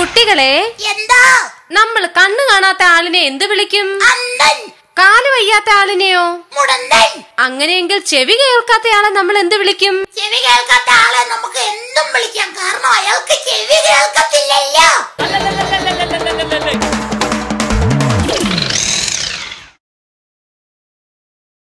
കുട്ടികളെ, എന്താ? നമ്മൾ കണ്ണു കാണാത്ത ആളിനെ എന്ത് വിളിക്കും? അന്ധൻ. കാല് വയ്യാത്ത ആളിനെയോ? മുടന്തൻ. അങ്ങനെയെങ്കിൽ ചെവി കേൾക്കാത്ത ആളെ നമ്മൾ എന്ത് വിളിക്കും? ചെവി കേൾക്കാത്ത